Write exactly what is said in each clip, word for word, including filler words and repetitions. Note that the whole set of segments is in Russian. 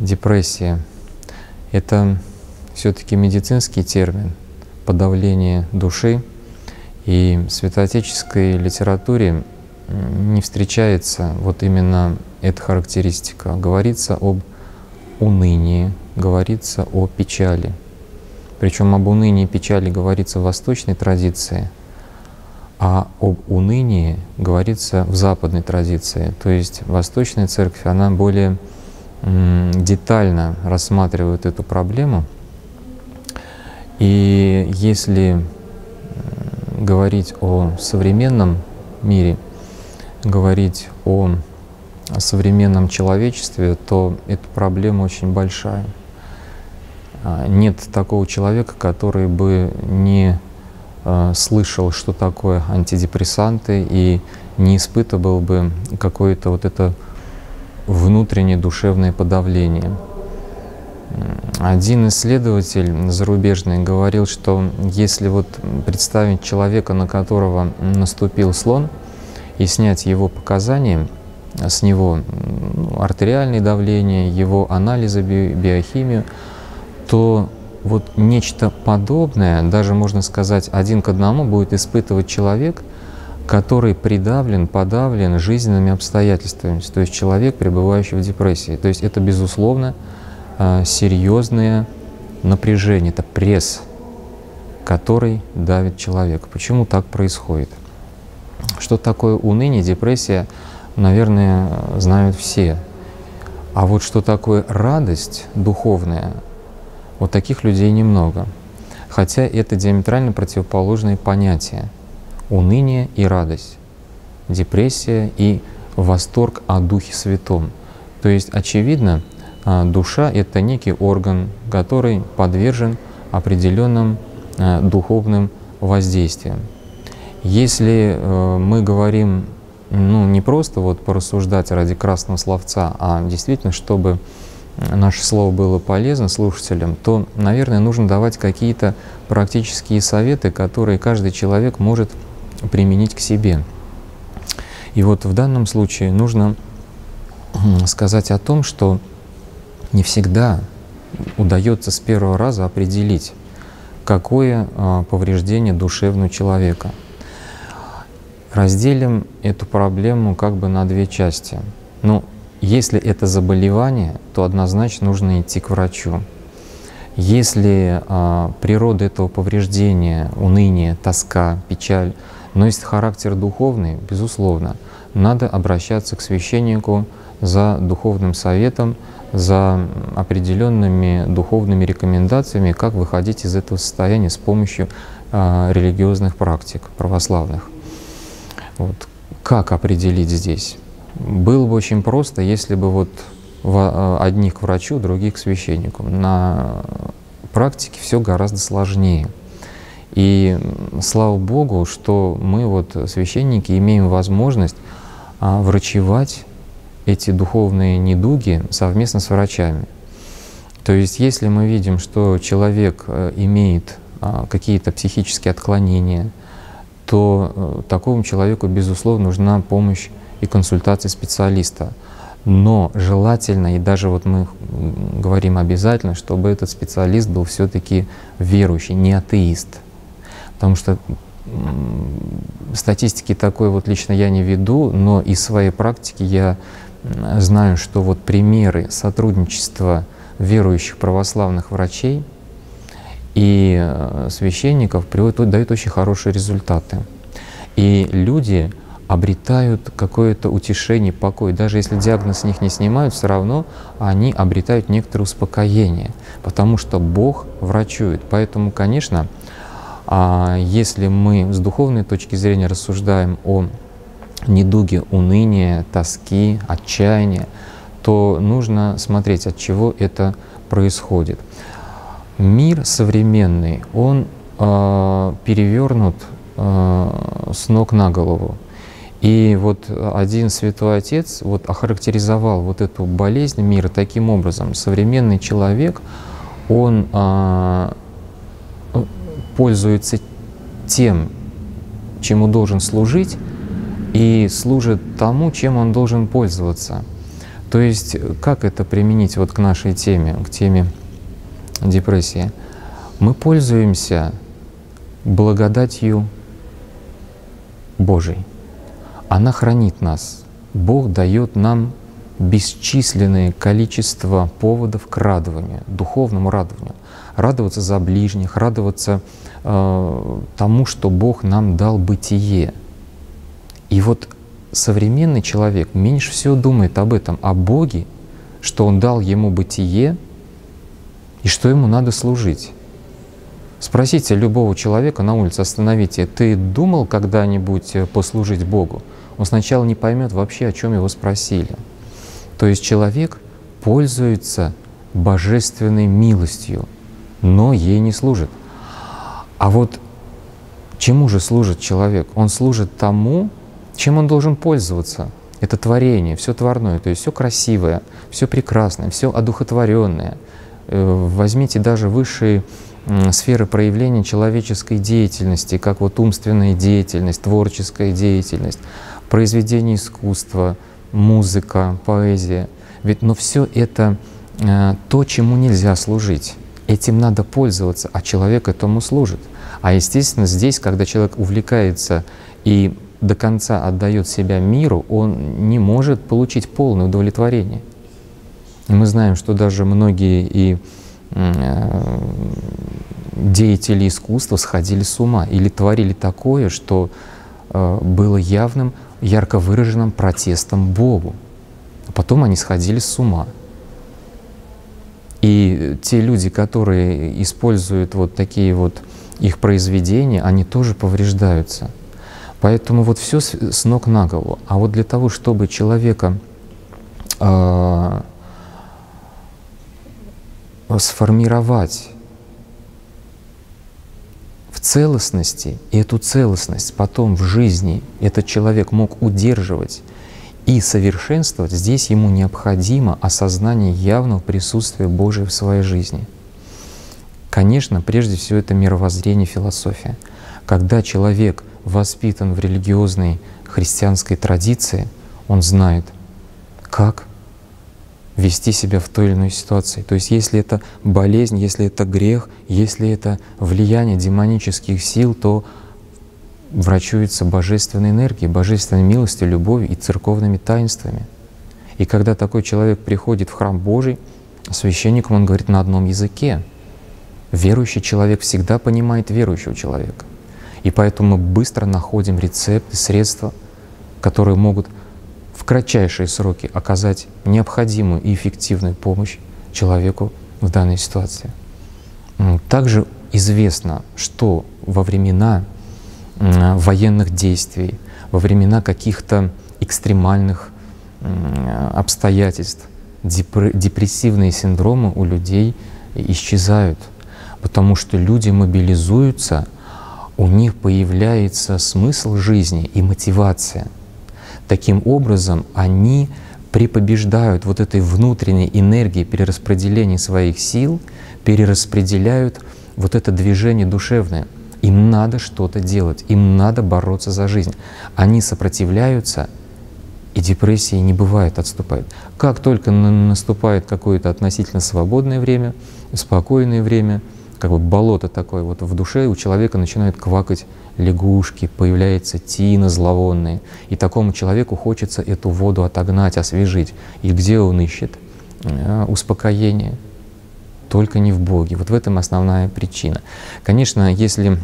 Депрессия — это все-таки медицинский термин подавление души, и в святоотеческой литературе не встречается вот именно эта характеристика. Говорится об унынии, говорится о печали. Причем об унынии и печали говорится в восточной традиции, а об унынии говорится в западной традиции. То есть Восточная Церковь, она более детально рассматривает эту проблему. И если говорить о современном мире, говорить о современном человечестве, то эта проблема очень большая. Нет такого человека, который бы не слышал, что такое антидепрессанты, и не испытывал бы какое-то вот это внутреннее душевное подавление. Один исследователь зарубежный говорил, что если вот представить человека, на которого наступил слон, и снять его показания, с него артериальное давление, его анализы, би биохимию, то вот нечто подобное, даже можно сказать один к одному, будет испытывать человек, который придавлен, подавлен жизненными обстоятельствами, то есть человек, пребывающий в депрессии. То есть это, безусловно, серьезное напряжение, это пресс, который давит человека. Почему так происходит? Что такое уныние, депрессия, наверное, знают все. А вот что такое радость духовная, вот таких людей немного. Хотя это диаметрально противоположные понятия. Уныние и радость, депрессия и восторг о Духе Святом. То есть, очевидно, душа — это некий орган, который подвержен определенным духовным воздействиям. Если мы говорим, ну, не просто вот порассуждать ради красного словца, а действительно, чтобы наше слово было полезно слушателям, то, наверное, нужно давать какие-то практические советы, которые каждый человек может применить к себе. И вот в данном случае нужно сказать о том, что не всегда удается с первого раза определить, какое повреждение душевного человека. Разделим эту проблему как бы на две части. Ну, если это заболевание, то однозначно нужно идти к врачу. Если а, природа этого повреждения, уныние, тоска, печаль носит характер духовный, безусловно, надо обращаться к священнику за духовным советом, за определенными духовными рекомендациями, как выходить из этого состояния с помощью а, религиозных практик православных. Вот. Как определить здесь? Было бы очень просто, если бы вот одних к врачу, других к священнику. На практике все гораздо сложнее. И слава Богу, что мы, вот, священники, имеем возможность врачевать эти духовные недуги совместно с врачами. То есть, если мы видим, что человек имеет какие-то психические отклонения, то такому человеку, безусловно, нужна помощь и консультация специалиста. Но желательно, и даже вот мы говорим обязательно, чтобы этот специалист был все-таки верующий, не атеист. Потому что статистики такой вот лично я не веду, но из своей практики я знаю, что вот примеры сотрудничества верующих православных врачей и священников приводят, дают очень хорошие результаты. И люди обретают какое-то утешение, покой. Даже если диагноз с них не снимают, все равно они обретают некоторое успокоение, потому что Бог врачует. Поэтому, конечно, если мы с духовной точки зрения рассуждаем о недуге уныния, тоски, отчаяния, то нужно смотреть, от чего это происходит. Мир современный, он э, перевернут э, с ног на голову. И вот один святой отец вот охарактеризовал вот эту болезнь мира таким образом. Современный человек, он э, пользуется тем, чему должен служить, и служит тому, чем он должен пользоваться. То есть как это применить вот к нашей теме, к теме депрессии? Мы пользуемся благодатью Божией. Она хранит нас. Бог дает нам бесчисленное количество поводов к радованию, духовному радованию. Радоваться за ближних, радоваться э, тому, что Бог нам дал бытие. И вот современный человек меньше всего думает об этом, о Боге, что Он дал ему бытие и что ему надо служить. Спросите любого человека на улице, остановите: ты думал когда-нибудь послужить Богу? Он сначала не поймет вообще, о чем его спросили. То есть человек пользуется божественной милостью, но ей не служит. А вот чему же служит человек? Он служит тому, чем он должен пользоваться. Это творение, все творное, то есть все красивое, все прекрасное, все одухотворенное. Возьмите даже высшие сферы проявления человеческой деятельности, как вот умственная деятельность, творческая деятельность, произведение искусства, музыка, поэзия. Ведь, но все это э, то, чему нельзя служить. Этим надо пользоваться, а человек этому служит. А естественно, здесь, когда человек увлекается и до конца отдает себя миру, он не может получить полное удовлетворение. И мы знаем, что даже многие и э, деятели искусства сходили с ума или творили такое, что э, было явным, ярко выраженным протестом Богу. А потом они сходили с ума. И те люди, которые используют вот такие вот их произведения, они тоже повреждаются. Поэтому вот все с ног на голову. А вот для того, чтобы человека э, сформировать в целостности, и эту целостность потом в жизни этот человек мог удерживать и совершенствовать, здесь ему необходимо осознание явного присутствия Божия в своей жизни. Конечно, прежде всего это мировоззрение, философия. Когда человек воспитан в религиозной христианской традиции, он знает, как вести себя в той или иной ситуации. То есть если это болезнь, если это грех, если это влияние демонических сил, то врачуется божественной энергией, божественной милостью, любовью и церковными таинствами. И когда такой человек приходит в храм Божий, священником он говорит на одном языке. Верующий человек всегда понимает верующего человека. И поэтому мы быстро находим рецепты, средства, которые могут в кратчайшие сроки оказать необходимую и эффективную помощь человеку в данной ситуации. Также известно, что во времена военных действий, во времена каких-то экстремальных обстоятельств депрессивные синдромы у людей исчезают, потому что люди мобилизуются, у них появляется смысл жизни и мотивация. Таким образом, они препобеждают вот этой внутренней энергии перераспределения своих сил, перераспределяют вот это движение душевное. Им надо что-то делать, им надо бороться за жизнь. Они сопротивляются, и депрессии не бывает, отступает. Как только наступает какое-то относительно свободное время, спокойное время, как бы болото такое, вот в душе у человека начинают квакать лягушки, появляется тина зловонная. И такому человеку хочется эту воду отогнать, освежить. И где он ищет успокоение? Только не в Боге. Вот в этом основная причина. Конечно, если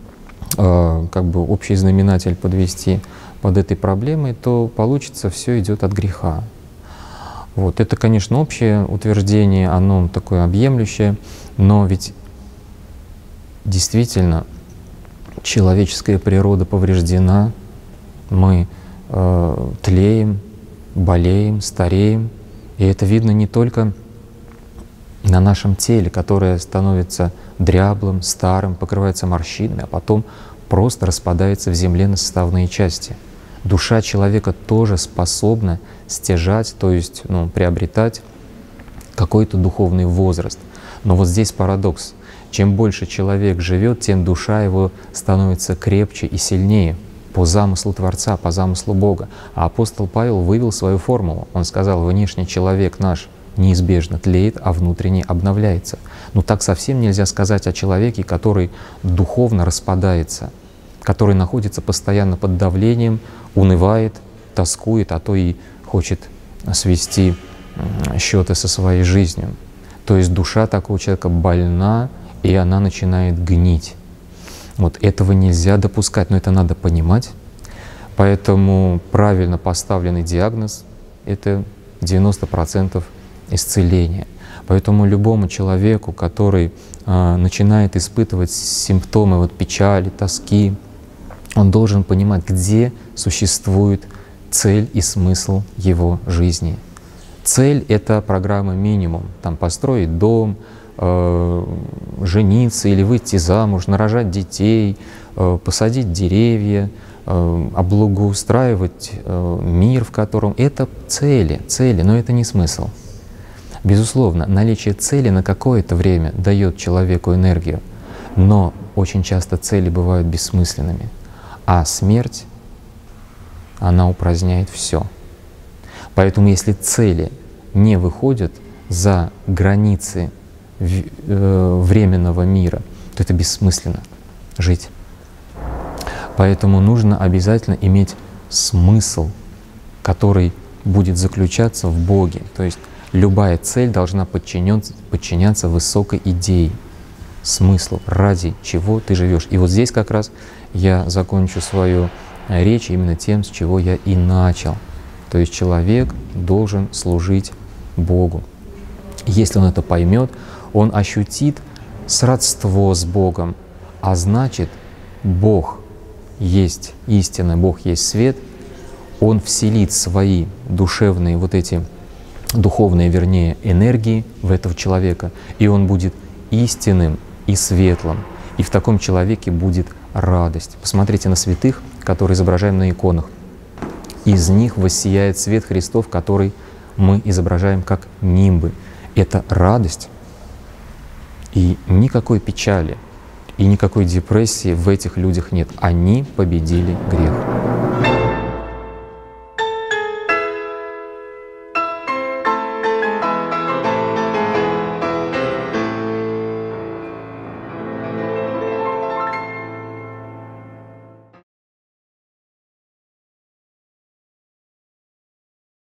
э, как бы общий знаменатель подвести под этой проблемой, то получится, все идет от греха. Вот. Это, конечно, общее утверждение, оно такое объемлющее, но ведь действительно человеческая природа повреждена, мы э, тлеем, болеем, стареем, и это видно не только на нашем теле, которое становится дряблым, старым, покрывается морщинами, а потом просто распадается в земле на составные части. Душа человека тоже способна стяжать, то есть ну, приобретать какой-то духовный возраст. Но вот здесь парадокс. Чем больше человек живет, тем душа его становится крепче и сильнее. по замыслу Творца, по замыслу Бога. А апостол Павел вывел свою формулу. Он сказал: внешний человек наш неизбежно тлеет, а внутренний обновляется. Но так совсем нельзя сказать о человеке, который духовно распадается, который находится постоянно под давлением, унывает, тоскует, а то и хочет свести счеты со своей жизнью. То есть душа такого человека больна, и она начинает гнить. Вот этого нельзя допускать, но это надо понимать. Поэтому правильно поставленный диагноз — это девяносто процентов исцеления. Поэтому любому человеку, который а, начинает испытывать симптомы вот, печали, тоски, он должен понимать, где существует цель и смысл его жизни. Цель — это программа минимум. Там построить дом, э, жениться или выйти замуж, нарожать детей, э, посадить деревья, э, облагоустраивать э, мир, в котором… Это цели, цели, но это не смысл. Безусловно, наличие цели на какое-то время дает человеку энергию, но очень часто цели бывают бессмысленными, а смерть, она упраздняет все. Поэтому если цели не выходят за границы временного мира, то это бессмысленно жить. Поэтому нужно обязательно иметь смысл, который будет заключаться в Боге. То есть любая цель должна подчиняться, подчиняться высокой идее, смыслу, ради чего ты живешь. И вот здесь как раз я закончу свою речь именно тем, с чего я и начал. То есть человек должен служить Богу. Если он это поймет, он ощутит сродство с Богом, а значит, Бог есть истина, Бог есть свет, он вселит свои душевные, вот эти духовные, вернее, энергии в этого человека, и он будет истинным и светлым, и в таком человеке будет радость. Посмотрите на святых, которые изображаем на иконах. Из них воссияет свет Христов, который мы изображаем как нимбы. Это радость, и никакой печали, и никакой депрессии в этих людях нет. Они победили грех.